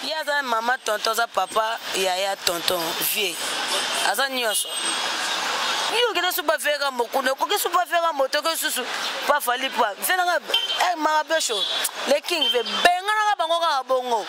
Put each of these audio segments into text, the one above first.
Yaza maman tonton za papa yaya tonton vie. Aza nyoso. Yo kena supa fera mokune ko ke supa fera moto ko susu pa fali pa. Fena nga marabesho. Le king ve benga nga bango ka bongo.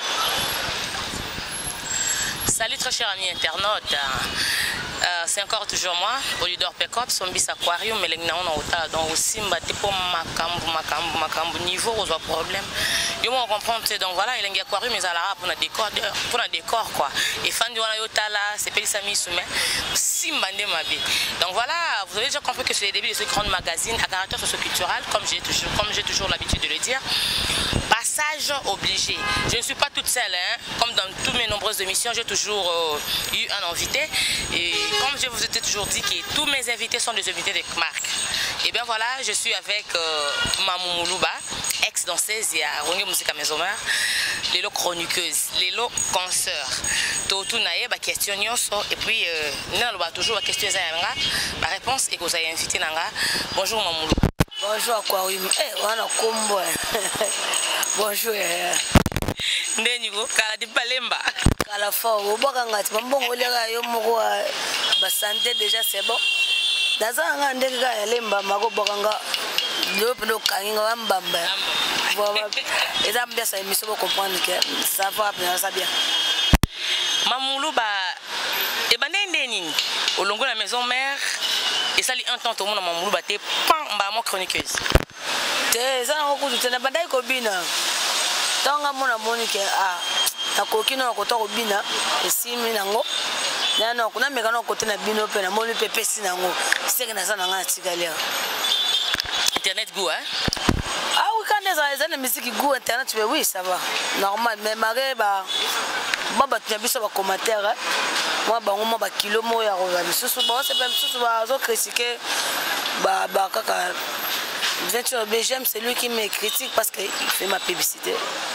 Salut très chers amis internautes. C'est encore toujours moi, Polydor Pekop, Sombis Aquarium, mais les gens ont donc aussi battu pour macambo niveau aux problèmes. Yo on comprend donc voilà, il y a aquarium mais à la pour un décor quoi. Et fan du Yotala, c'est pas Sami Soumé, Simbande Mabi. Donc voilà, vous avez déjà compris que c'est le début de ce grand magazine à caractère socio-culturel, comme j'ai toujours l'habitude de le dire. Passage obligé. Je ne suis pas toute seule, hein. Comme dans toutes mes nombreuses émissions, j'ai toujours eu un invité. Et comme je vous ai toujours dit que tous mes invités sont des invités de marque. Et bien voilà, je suis avec Mamou Moulouba, ex-danseuse et à Ronge Musique à Maison-Mère, Lélo chroniqueuse, Lélo consoeur. Tout naïe, bah question et puis non, bah toujours la question la réponse est que vous avez invité Nanga. Bonjour Mamou Moulouba. Bonjour Aquarium. Eh, wana kombo. Bonjour. Ndenigo kala di palemba. Kala fort, oboka ngati mbongo lega yo moko ba santé déjà c'est bon. Daza nga ndenge ka lemba mako boka nga no kanginga wa mbamba. Voilà. Et ça me bien ça émission pour comprendre que ça va bien ça bien. Mamoulouba e bande ndeni olongo la maison mère et ça li un temps tout le monde Mamoulouba te pan ba mo chroniqueuse. Te ça on ko te na bandai ko bina. Tanga mona monike na kokino ko to ko bina e simi nango. Na no kuna meka no ko te na bino pe na moni pepe si nango. Seke na sana nga tikalia. Internet go hein. Ah oui quand les musique go internet oui ça va. Normal mais maré ba baba tu biso ba commentaire. Moi ba ngoma ba kilo mo ya ko ba susu ba c'est même susu ba zo critiquer ba kaka. J'aime celui qui me critique parce qu'il fait ma publicité.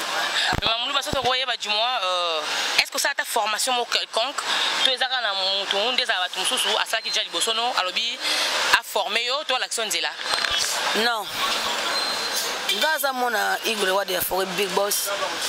Est-ce que ça a ta formation quelconque? Tu es à former toi l'action de là? Non. Dans mon Igor de forêt Big Boss.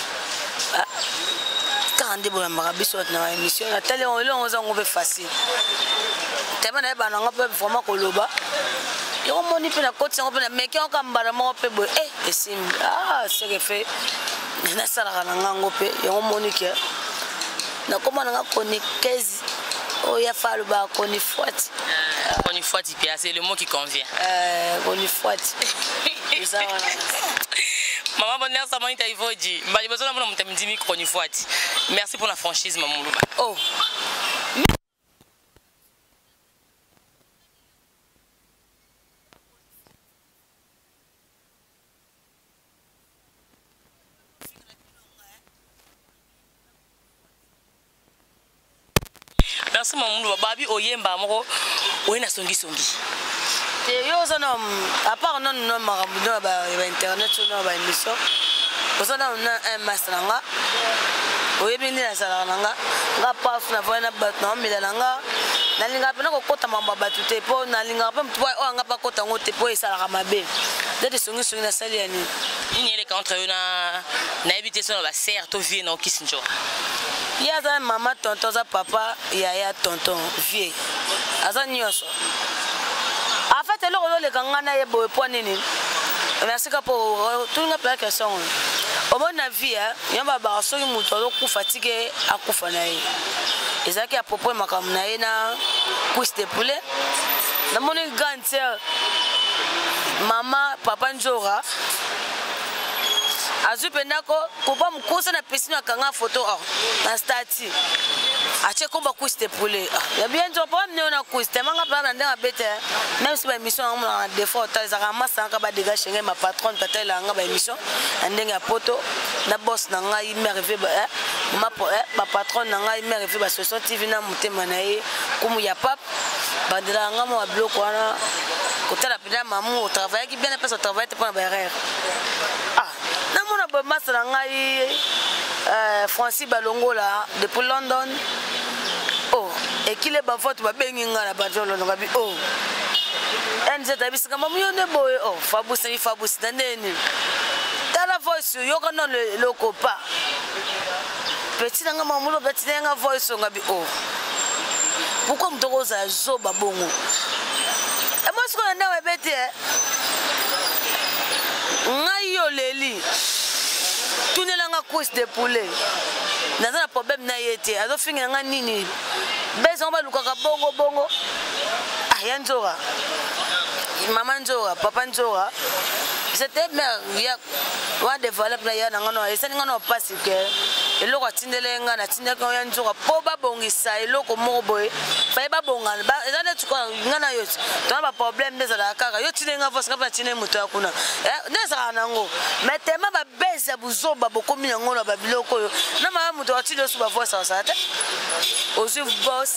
Quand on a marabisou dans l'émission, on a facile. Tellement on a vraiment koloba. Yo moni pe na koti on pe na meki on kambara mo pe bo et sim c'est que fait na sala na ngango pe yo moni ke na koma na koni kezi o ya falu ba koni fuati c'est le mot qui convient koni fuati ça maman bonheur ça m'a ivoji mbali besoin na mtamdimi koni fuati. Merci pour la franchise Mamou Moulouba. Oh merci Mamou Moulouba babi oyemba moko oyena songi. Yo ça non à part non marabout ba internet non ba émission. Ça non un master nga. Oyebi ni na sala nga pas na voina bat na milana nga. Na linga pena ko kota mamba batute po na linga pe mtu o nga pa kota ngote po esala mabe. Dede songi na sali yani. Ni ele contre na éviter ça la serre to vie na kisinjo. Yaza maman tonton za papa yaya tonton vie. Aza nyoso. En fait le kangana ye boy point nini. Merci pour tout le monde question. Au moins na vie yamba ba soki muto ko fatigué akufa na ye. Ezaki à propos makam na ye na couche de poulet. Na moni gantier maman papa njora. Azu pendako kopa mkosa na piscine akanga photo na stati. Ache ko ba couche de poulet. Ya bien jo pas mne na couche temanga pa na ndenga bete. Même si ba émission na défaut ta za masa ka ba dégage chez ma patronne tata la nga ba émission ndenga poto na boss na nga il m'arrivé ba ba patronne na nga il m'arrivé ba social TV na mutema na ye comme ya pap ba ndela nga mo bloc wana côté la pina maman travail qui bien pas son travail te pour ba erreur. Na mona ba masala ngai Francis Balongola depuis London. Oh, et qu'il est ba vote ba bengi nga na ba jolo no gabi oh. Enze tabisi kama muyone boy oh Fabusi ndeni. Tala voice yo kana le copa. petit nanga mamulo petit nanga voice nga bi oh pourquoi mtoko za zoba bongo et moi ce qu'on a bête ngayo leli tunelanga course de poulet naza na problème na yete azo finga nga nini bezo ba lukaka bongo ya nzora maman nzora papa nzora c'était mère ya wa develop na ya ngano esani ngano passe que eloko atindelenga na tindaka ya nzora po ba bongisa eloko moko boye fa ba bongana ba ezana tuko ngana yote to ba problème des la kaka yo tinenga voice ka tine muto akuna neza nango mais tema ba beza buzoba bokomi nango na ba biloko yo na ma muto atinde su ba voice sa te ozu boss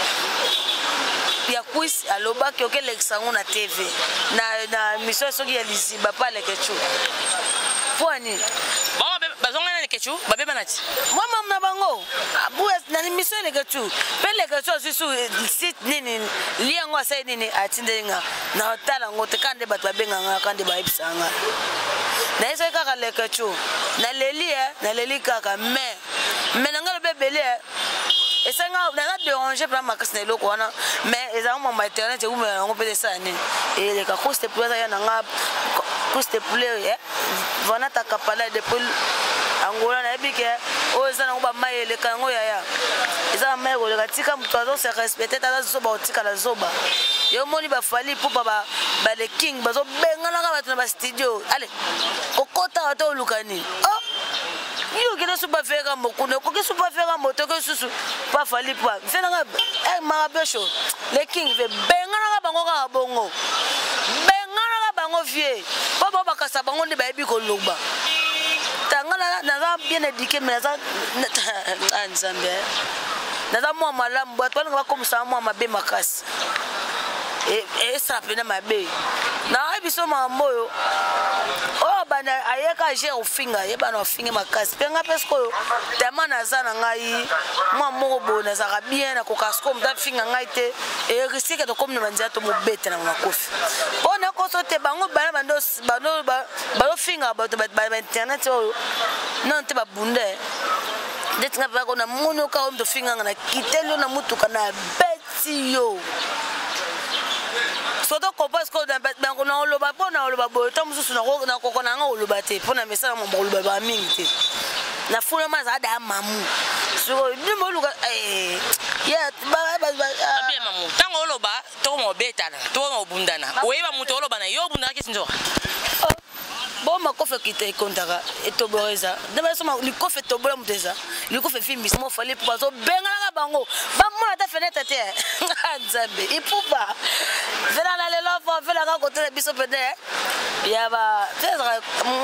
ya quiz aloba ki oke l'exango na TV na mission soki ya liziba pa le kechu poni bon bazonga na kechu babe banati moi mam na bango abu na mission le kechu pe le kechu su site nini liango sai nini atindenga na tala ngote kande bat babenga nga kande ba ibsanga na eso kaka le kechu na leli kaka mais nanga le bebele et ça n'a dérangé pas ma casse de wana mais ils ont mon internet où on peut ça et les cacos de poulet ya nanga coste de poulet vana ta kapala de poulet angola na bike o za na ba mai le kango ya eza mai go le katika mtozo se respecter ta zoba otika la zoba yo moni ba fali pupa ba le king bazo bengana ka batuna ba studio allez okota wato lukani oh yo kena super faire mokune ko ke super faire moto ke susu pa fali pa fenanga marabesho le king ve bengana ka bango ka bongo bengana ka bango vie baba bakasa bango ndi ba ebi ko loba tangana na bien éduqué mais ça nzambe na moi malamu bato nga comme ça moi mabe makasi et ça pena mabe na ebiso mamoyo oh bana ayeka je ofinga ye bana ofinga makasi penga pesko tellement nazana ngai moi moko bona za bien na kokasko mta finga ngai te et risque de comme mandia to mobete na makofi ona ko sote bango bana bano finga ba internet non te ba bunde detinga ba ko na mono ka om to finga na kitelo na mutuka na beti yo soto compose ko dans bango na oloba pona oloba boyo to mususu na kokona nga oloba te pona mesala mo oloba ba mingi te na funa maza da mamu so ni mo luka ya ba bien mamu tango oloba to mo betana to mo bundana oyeba muto oloba na yo bundana kisinjo bon ma kofe kite kontaka etoboreza dama soma likofe tobola muteza likofe filmi mo fallait pour bazo bengana bango ba mona ta fenêtre te nzambe ipuba vela na lelo fo vela ka côté biso pede ya ba tezra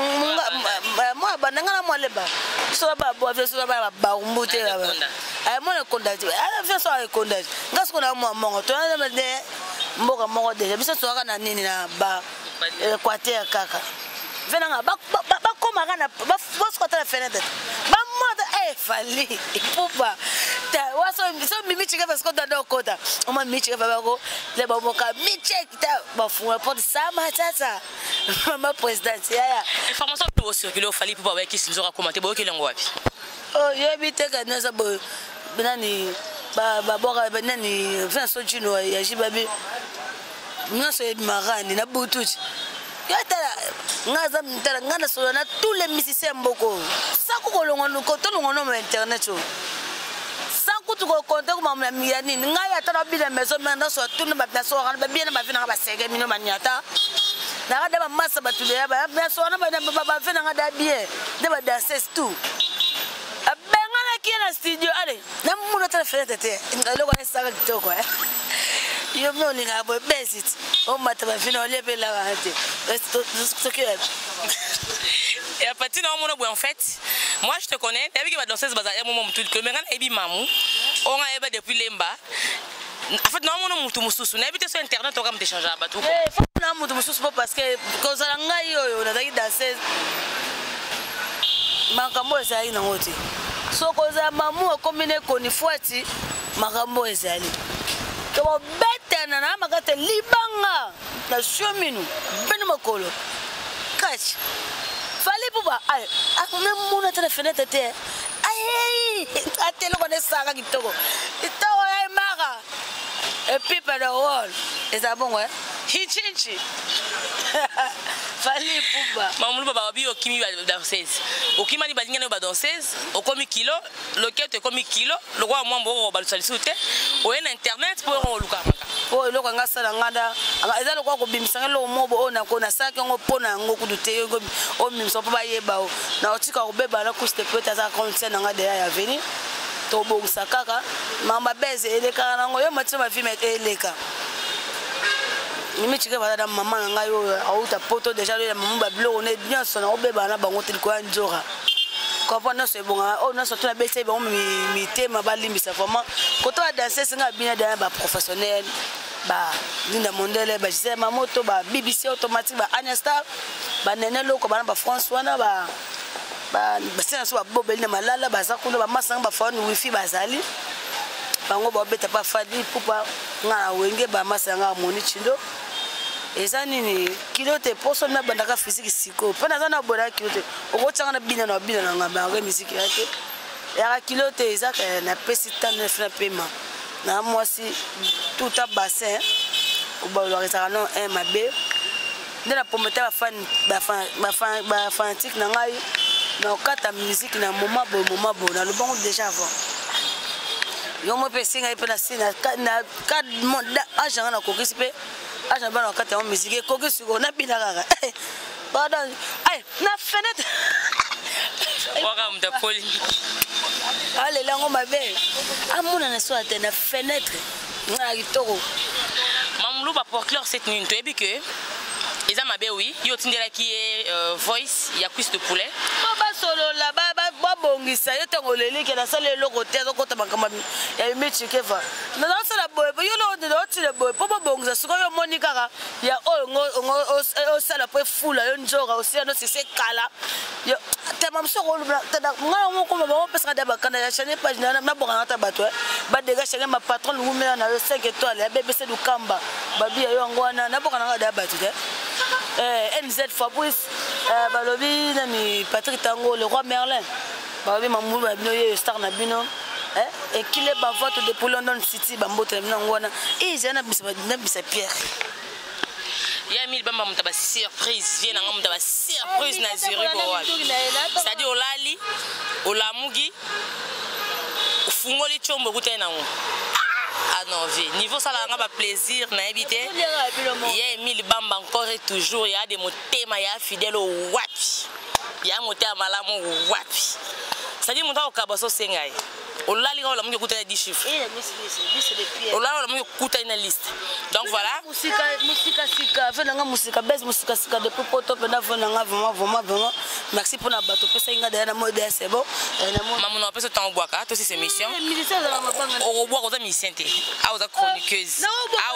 moi ba ngana mo leba so ba bo so ba umbute ba ay mo na kondati ala fe so ay kondati ngasko na mo mongo to na de mboka mongo de biso so kana nini na ba Équateur kaka venanga ba koma kana ba fosko ta fenêtre ba moda fali ipupa ta waso so mimi chika parce que dans kota on m'a mis chika ba ko le ba moka mi check ta ba fuma pour sama tata mama président ya information to circuler fali pour ba ki sinzora commenter ba ki lengo wapi oh yebite kana sa bo benani ba boka benani Vincent Junior ya jibabi ngaso marani na butuchi yatala ngaza mtala ngana so na tous les musiciens mboko sako ko longono ko to longono na internet so sako to ko konta ko mamna miyani ngaya tala bila maison manda so tout na ba so kana ba bien ba vina ba sege mino manyata na kada ba massa batule ya ba so na ba vina ngada bien de ba danser tout abengana kiena studio ale na muno tala fete te ngalo kwa saka kitoko yo me olinga bo besit o mata ba vina ole bela hate ce que et à partir d'un moment où en fait moi je te connais t'as vu que va danser ce bazar un moment tout que maintenant ebi mamu on a eba depuis lemba en fait non mon mutu mususu na ebite sur internet on va me échanger à bateau faut na mutu mususu parce que cause la ngai yo na daki danser makambo ezali na ngote so cause mamu combiner koni fuati makambo ezali to betana na makate libanga na shominu beni makolo catch fali buba ay akuna muna tele fenêtre te ay ça kitoko kitoko ya mara et puis par le rôle et ça bon ouais hichichi fali puba mamulu baba bi okimi ba danseuse okima ni balingana ba danseuse okomi kilo loket ekomi kilo lo kwa mwambo ba lusalisute oye na internet pour luka maka po eloko nga sala ngada eza lokwa ko bimisa lo mobo ona ko na saki ngo pona ngo kudute ngo o mimso pa yeba o na otika ko beba na kuste peut-être za konse na ngada ya veni to bongisa kaka mama beze eleka na ngo yo matima filme eleka nimi chike bada mama na ngayo auta poto déjà le mama bablo on est bien sona o beba na bango til ko anjora ko pona se bonga o na soto na bese bon mi tema ba limbisa vraiment ko to danser singa bien da ba professionnel ba Linda Mondele ba jise mamoto ba BBC automatique ba Agnesta ba nene loko ba François na ba sena so ba bobeli malala ba zakulu ba masanga ba phone wifi ba zali bango ba beta pa fadi pupa nga wenge ba masanga moni chindo eza nini kilote poso na bandaka physique siko pena za na bola kilote okotanga na bina na ngamba musique yake ya kilote eza na pesita na fina pema na mwasi tout a bassin au balorisaka non un mabe ndena pometa ba fanatique na ngai na okata musique na moment bo na lobongo déjà avant yo mo pe singa pe na sina na kad agent na kokisi pe agent ba na okata musique kokisi ko na bina kaka pardon ay na fenêtre waka mtapoli allez là on mabe amuna na so ate na fenêtre na kitoko mamulu ba pour clore cette nuit to ebike eza mabe oui yo tindela ki voice ya cuisse de poulet ba solo la ba bongisa yo tango lelike na sala eloko te azokota makamba ya michike fa na sala boye yo lo de otile boye po bongisa siko yo moni kaka ya o sala po fula yo njoka osia no se kala yo tema msoko lu tada ngala ngoko ba pesa da bakana ya chaîne page na bonga ta bato ba dega chaîne ma patron lumela na yo 5 étoiles ya BBC du Kamba ba bia yo ngwana na bonga na da bato te NZ Fabrice balobi nani Patrick Tango le roi Merlin balobi mamulu ba bino ye star na bino et qu'il est ba vote de pour London City ba mbote na ngwana jana bisa Pierre ya mil bamba mutaba surprise vient na mutaba surprise na Zurich ko wala c'est-à-dire olali olamugi ufungoli chombo kutena ngo ah non vie niveau ça là ba plaisir na habité ya mil bamba encore et toujours il y a des motema ya fidèle au wapi ya motema malamu wapi c'est-à-dire monta okabaso sengai olali ka olamugi kutena 10 chiffres olali olamugi kutena liste donc voilà musika sika venanga musika base musika sika depuis poto pena venanga vraiment merci pour na bato pesa inga derrière na mode c'est bon maman on pesa temps boaka to c'est mission o boaka za misente a za chroniqueuse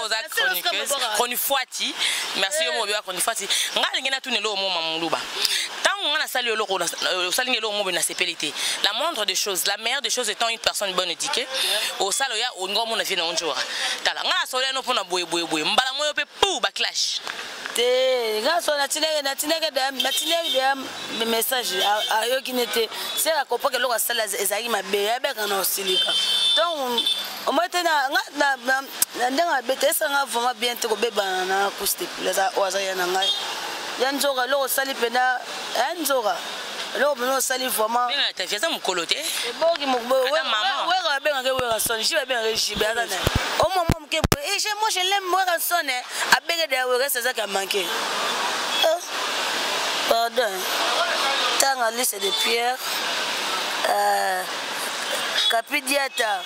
chronifuati merci yo mo bia chronifuati ngali ngena tunelo mo mamuluba tant on a sali lo salinge lo mo na sepelité la moindre des choses la meilleure des choses étant une personne bonne éduquée au saloya o ngomo na fina onjora tala nga solia no pona boye mbala moyo pe pou ba clash te nga so na tineke de message ayo kinete c'est la copa que lo sala ezaki mabe ya beka na osilika donc o mate na ndanga bete sanga vraiment bien te ko beba na kuste plaza oza ya nanga ya nzoka lo sali pena nzoka lo bino sali vraiment bien ta fiasa mukolote boki mukbo wera benga ke wera son jiba benga jiba ana o momo mke et moi je l'aime wera son a benga de wera c'est ça qui a manqué pardon tanga liste de Pierre Capidiata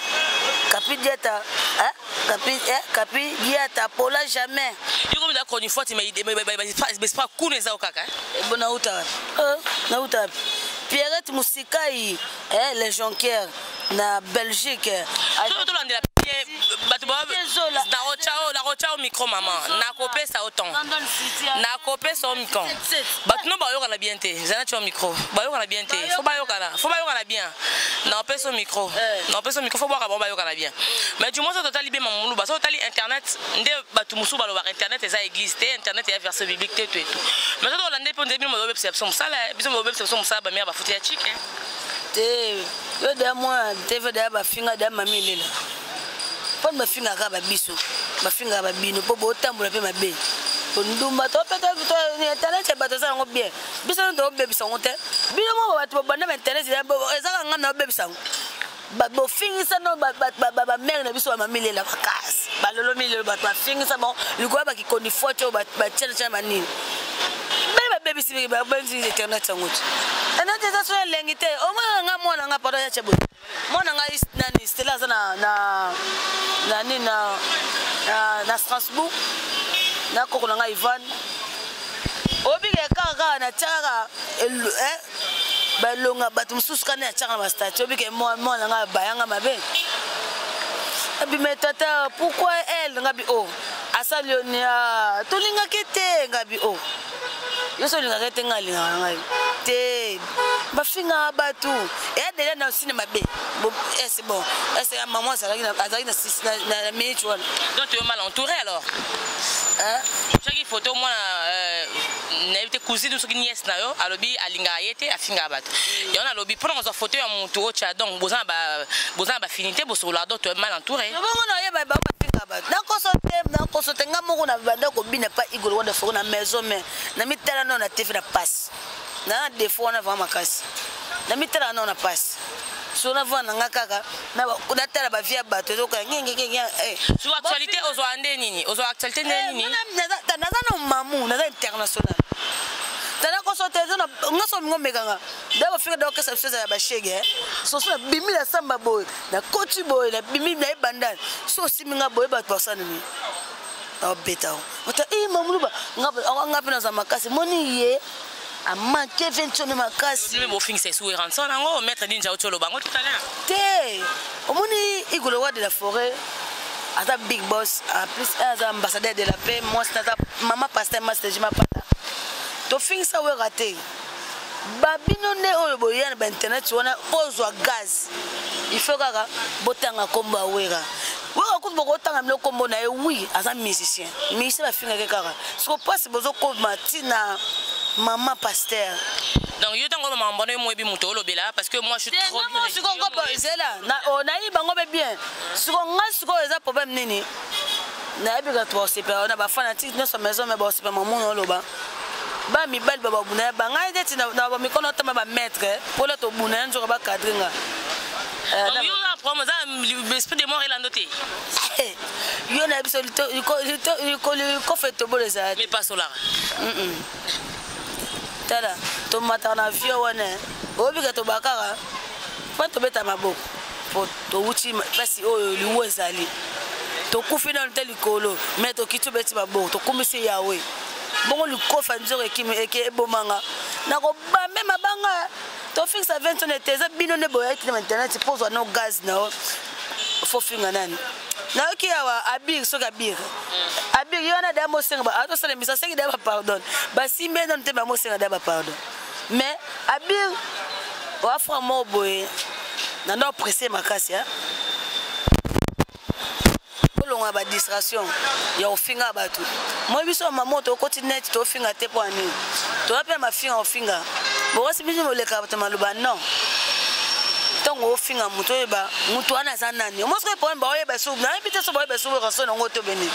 Capidiata Paula jamais yuko mda koni forti mais pas kuneza okaka bona uta na uta Pierrette Musikai les Jonquières na Belgique to landela batu ba na rochao micro maman na kopesa autant na kopesa au micro batu no ba yoka na bien te zana cho micro ba yoka na bien te faut ba yoka na bien na kopesa micro faut ba yoka na bien mais du moins ça total bien mamulu ba ça total internet nde batu musu ba lo ba internet eza église te internet ya verset biblique te tout mais ça to landé pour début mo perception ça là biso mo perception ça ba mère ba futi ya chic te yo de moi TV de ba finga de mami lela pon ba finga ka ba biso ba finga ba bino po bo tambola pe mabe ndumba to pe to ni internet e bato za ngo bien biso ndo be biso ngote bino mo ba to banda internet ezaka nga na be biso ba fingisa no ba mère na biso ba mami lela ba kas ba lolo milelo ba fingisa bon likoya ba ki koni photo ba chela manini baby si ba benzi internet sangoto ana teza so lengite o nga mwana nga pada ya chebo mwana nga nani stela sana na Strasbourg na kokona nga Ivan obige kaka na chaka ba longa batu mususu kana ya chaka na statue obige mwana nga bayanga mabe abi metata pourquoi elle ngabi oh asalionia tolinga kete ngabi oh yo so linga kete ngalinga ngai te bafinga batu et déjà dans cinéma B c'est bon c'est maman ça na minute one donc tu es mal entouré alors hein chaque photo moi na été cousine so nièce na yo alobi alinga yete afinga batu et on a lobi prendre une photo ya mon tour cha donc bozan ba finité bo so la donc tu es mal entouré no bongo na yeba ba finga batu na konsote nga moko na banda ko bina pa igolo wanda fo na maison mais na mitala no na TV na passe na des fois on a vraiment casse na mitala no na passe so na vana nga kaka na kuna tala ba via bato to ka ngenge sur actualité aux ande nini aux actualité nini na mamu na international tana ko so tezo na ngaso ngomeka nga daba fika do kesa fisa ya bashege so bimi la samba boy na kotu boy na bimi na ibandana so siminga boy ba tosana ni beta ota mamu ba ngapi na za makasi moni ye a manqué 20 makasi mais bon fin c'est sous rançon nango mettre ninja otolo bango tout à l'heure te omoni igolo wa de la forêt ata big boss en plus un ambassadeur de la paix moi c'est maman pasteur master je m'appelle to fin ça ouais raté babino ne oyo boyana ba internet wana pozwa gaz il faut kaka botanga komba wera wera ko boko tanga mlo kombo na oui asa musicien ba finga ke kaka so passe bozo ko matina maman pasteur donc yo tango maman bono mo bi muto lobela parce que moi je suis trop bien je ko ko zela na on a bango be bien siko ngasiko eza problème nini na ebika to c'est pas on a ba fanatique dans sa maison mais bon c'est pas maman loba ba mi bal baba buna ba ngai deti na ba mi kono tama ba maître pour la to buna nzo ba cadringa donc yo la promo za l'esprit de mort et la noté yo na biso ko fait to bole za mais pas solar tala to matana vio wana obika to bakara pa to beta maboko po to uchi pasi oyo liwo ezali to kufina nteli kolo mais to kitu beti maboko to kumisi yawe bongo likofa nzoro eke ebomanga nako ba même abanga to fixa 20 on était bino ne boya ki na internet pose no gaz na fo finga nani na oki awa abir so kabir abir yona da mo senga ba ato sele misa sengi da ba pardon ba simbe non te ba mo senga da ba pardon mais abir wa fra mo boye na ndo pressé makasi hein longa ba distraction ya ofinga batu moi biso maman to continent to finga te poani to apia mafinga ofinga bo wasi biso moleka bata maluba non tongo ofinga muto eba muto ana sanani mo sko point ba oyeba sub na bite so ba oyeba sub raso na ngoto beni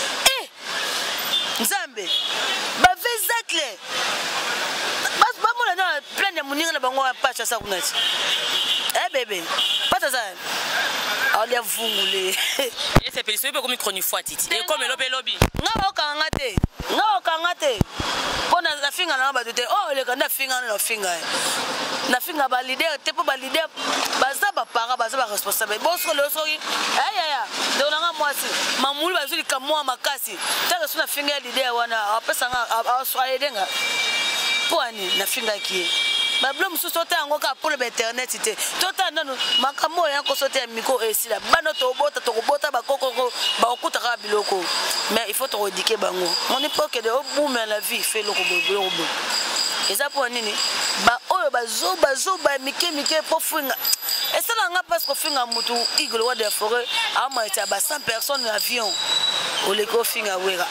nzambe ba vezakle bas ba mo na plein de muninga na bango pacha sa kunati bébé pas ça ali avungule et c'est péché comme micro ni fois titi et comme lobby nga okangate pona na finga na ba tete oh le kanda finga na finga ba leader te po ba leader baza ba para baza ba responsable bosko le soki ya de onanga mwasi mamulu bazuli kamwa makasi taka suna finga leader wana apesa nga aswayedenga poani na finga kie ba blom su sote yango ka pour le internet te tota nanu makamo ya ko sote miko esila bano to bota ba kokoko ba okuta ka biloko mais il faut te rediquer bango mon époque de boom la vie fait loko bobo et ça pour nini ba oyo bazo ba mike pour finga et ça nga parce que finga mutu igolo wa de forêt a ma ta ba 100 personnes en avion o le ko finga wera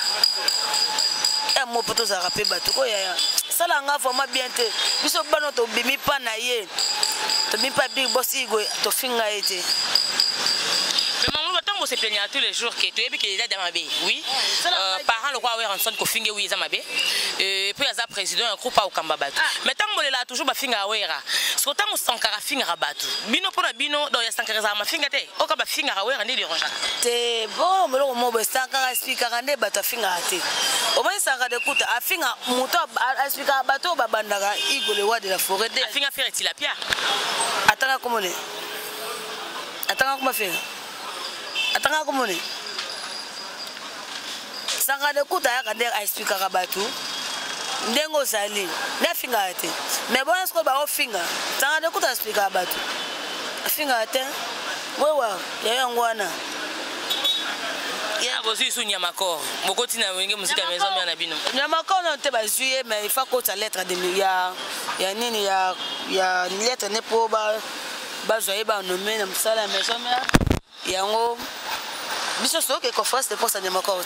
mo poto za rapé bato ko ya sala nga vraiment bien te biso bano to bimi pa na ye to mi pa big boss Igwe to finga été. Mais maman, attends, vous se plaignez tous les jours que tu es bien déjà dans ma baie. Oui. Parents le roi en son ko finga oui za ma baie. Et puis aza président un groupe au Kambabatu. Mais tant que là toujours ba finga wera. So tant sankara finga rabatu. Bino pour bino do ya sankara za ma finga te. O ka ba finga wera ndi dérange. Te bon melo mo be sankara speaker ande bata finga te. O ba sankara de kuta afinga muto speaker bato ba bandaka Igwe le roi de la forêt de. Afinga faire tilapia. Atanga komone. Atanga kuma faire. Atanga komone. Sanga de kuta ya kande a expliquer kabatu. Ndengo sali. Na finga ate. Mais bon est-ce que ba o finga. Sanga de kuta expliquer kabatu. Finga ate. Wewa ya yangwana. Ya bosi su Nyamakor. Bokoti na wenge musika maison ya na bino. Nyamakor na te ba juillet mais il faut que ta lettre de ya nini ya lettre ne po ba joye ba nommer na musala maison ya. Yango biso soke conférence de poste Nyamakor.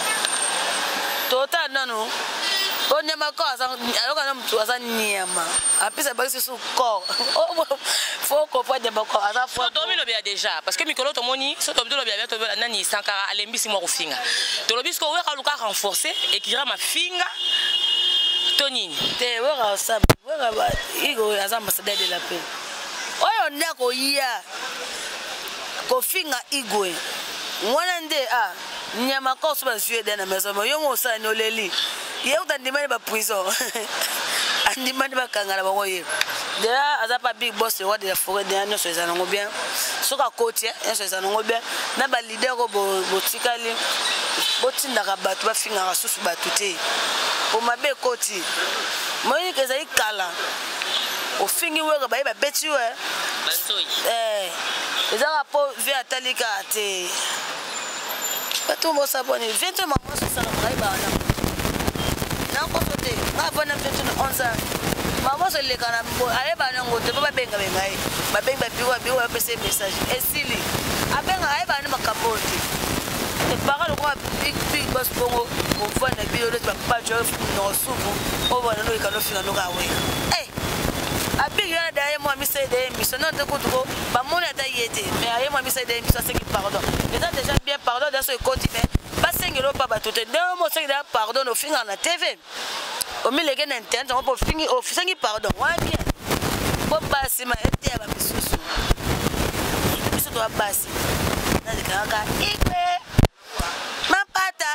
Total non. On Nyamakor alors que nous asa nyama. Apisa ba su corps. Faut comprendre Nyamakor asa faut. To mi lo bia déjà parce que mikolo to moni so to lo bia to nani sankara alembisi mo kufinga. To lo bisko weka luka renforcer et qui rama finga. Tonini. Te weka sa weka ba Igwe asa ambassadeur de la paix. Oyo ndako ya kofinga Igwe mwana nde Nyamakor so ba jouer dans la maison yo mo sa no leli ye utandimani ba prison andimani ba kangala ba ngoye déjà azapa big boss le roi de la forêt de anno so ezana bien soka koti so ezana bien na ba leader ko botikali botinda ka batu ba finga ka susu batu te o mabe koti moyi ke zai kala o fingi wega ba ba beti we Bansoyi ezaka po vi atalika te bato mo sabone vento maman so sala ngai ba na ko sote nga vana vento na 11 maman so le kana mbo ale ba na ngote ba benga ngai ba benga biwa pese message esili abenga ai ba na makapoti te parole ko big boss bongo ko vana biyo le ba pa jo no subu o ba no ikano finga no ga we Abi yana da yemo mi say de mi so non de kutuko ba mon ata yete mais yemo mi say de mi so c'est qui pardon déjà bien pardon dans ce continent pas sengelo pa batote de mo say da pardon au finga na TV o mi lege na internet on peut fingi au sengi pardon wa bien bo basi ma ete ba misusu biso to basi na de kaka Igwe mapata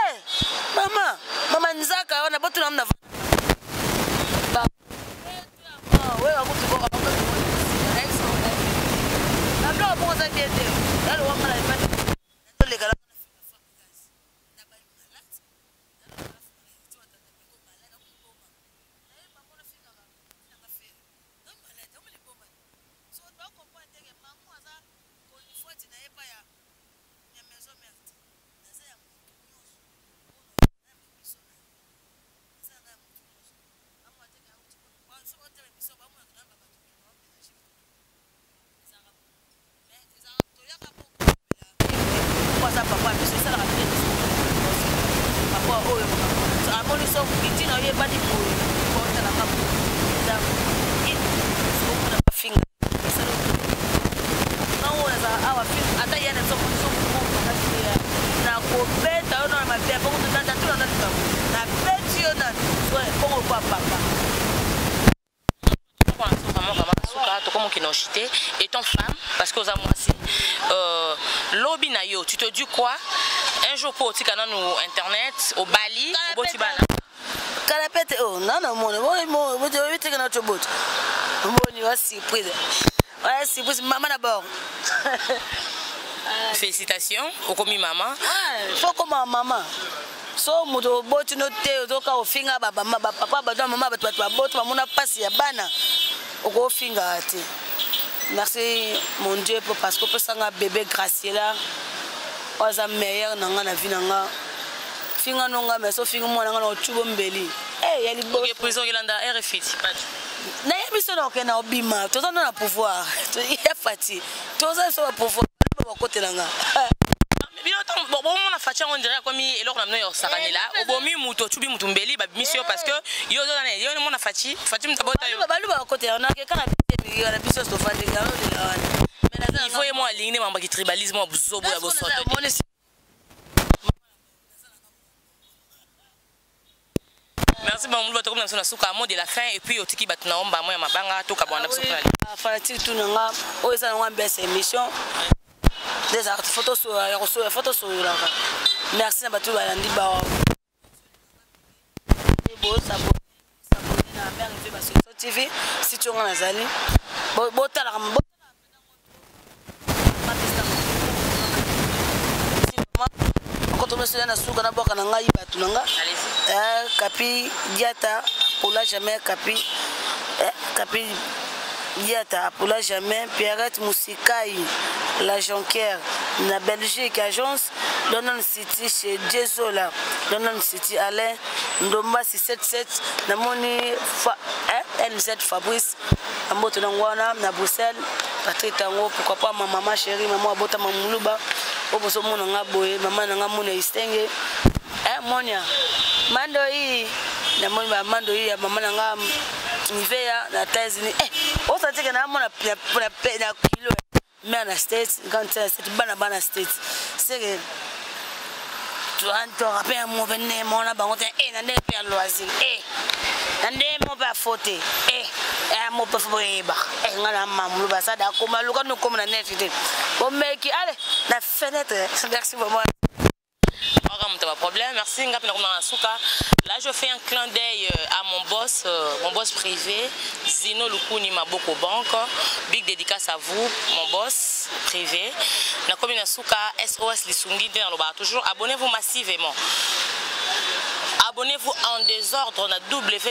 mama nzaka ona botu na ouais, on va voir la blanc pour ça bien là le on a les gars étant femme, parce que lobby na yo, tu te dis quoi? Un jour pour tu canal nous internet, au Bali, au Botibana. Canapette, oh non, moi, je vais te gagner notre bout. Moi, je vais surprise. Ouais, surprise, maman d'abord. Félicitations, au commis maman. Faut comme maman. So muto boti no te ozoka ofinga baba papa ba mama ba boti ba mona pasi ya bana oko finga ate. Merci mon Dieu parce que pour ça un bébé Graciela oza meilleur nanga na vie nanga finga nonga mais so finga mwana nanga no chubo mbeli yali bo OK prison ilanda RFI na yebiso na okena obima toza na pouvoir ya fati toza so pouvoir ba kote nanga bino bon on a fait on dirait comme et là on a eu sakane là au bomi muto tubi mutumbeli ba mission parce que yo on a fati mutabota yo balu ba côté on a quelqu'un qui a biso to fandi ngalo là il faut et moi aligner mamba qui tribalisme buzobo ya bosoto merci beaucoup bato comme na suka mot de la fin et puis otiki bato na omba moi ya mabanga to kabwana biso na fanatique tout nga o esa na mbese émission des photos sur photos sur là merci na bato balandi ba bo saboni na mère de ba sur TV si tu nga nazali bo tala quand on se na suka na boka na ngai bato nanga kapi diata pour la jamais kapi diata pour la jamais Pierrette Moussikai la Jonquière na Belgique agence London City chez Jezola London City Alain Ndomba 677 na moni N7 Fabrice amboto ngwana na Bruxelles Patrick Tango pourquoi pas ma maman chérie maman abota mamuluba oboso mona ngaboye maman nga mona istenge monia mando hii na moni mando hii ya maman nga Nivea na États-Unis o satike na mona na kilo mais na States quand c'est bana States c'est que tu rappelles mon venez mon na bango na ndé per loisir na ndé mo ba faute mo pa foyeba ngala mamulu ba ça da koma luka no koma na net bon mec allez la fenêtre merci vraiment pas problème merci là je fais un clin d'œil à mon boss privé Zino Lukuni Maboko Banque big dédicace à vous mon boss privé na comme na suka SOS Lisungi dans le bar toujours abonnez-vous massivement. Abonnez-vous en désordre na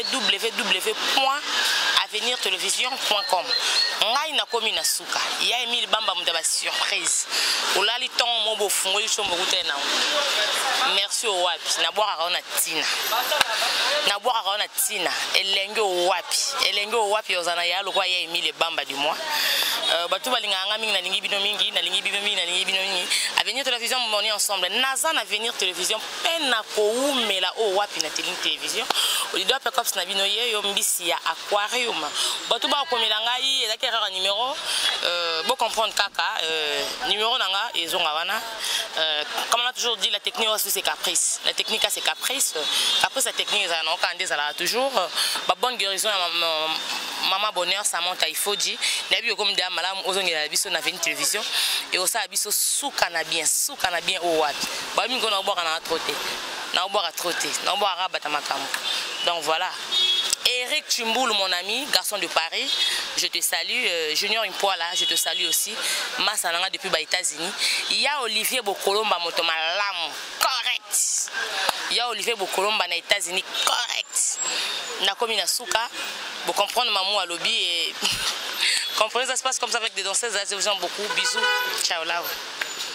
www.avenirtelevision.com. Ngai na komi na suka. Ya Emile Bamba mutaba surprise. Olali ton mo bo fungo yishombo kutena. Merci au wapi. Na boire akaona tina. Na boire akaona tina. Elenge au wapi ozana ya lokwa ya Emile Bamba du mois. Batu balinganga mingi na lingi bino mingi na lingi bino mingi. Avenir Télévision on est ensemble. Naza na Avenir Télévision pena ko umela o wapi na télévision. Leader Pecops na bino ye yo mbisi ya aquarium. Batu ba komela ngai ezaki erreur numéro bo comprendre kaka numéro nanga ezonga wana. Comme on a toujours dit la technique aussi c'est caprice. La technique c'est caprice. Après cette technique ça non quand des ala toujours ba bonne guérison maman bonheur ça monte il faut dire nabi comme de malamu ozongela biso na Avenir Télévision et osa biso suka na bien o wapi. Ba mi ngona boka na trotter. Na boka trotter. Na boka rabata makambo. Donc voilà. Eric Chimboul, mon ami, garçon de Paris, je te salue. Junior Impoala, je te salue aussi. Massananga depuis les États-Unis. Il y a Olivier Bokolomba, Motomalam, correct. Il y a Olivier Bokolomba aux États-Unis, correct. Nakomi Nasuka, vous comprenez maman à lobby et comprenez ça se passe comme ça avec des danseuses. Je vous aime beaucoup. Bisous. Ciao là.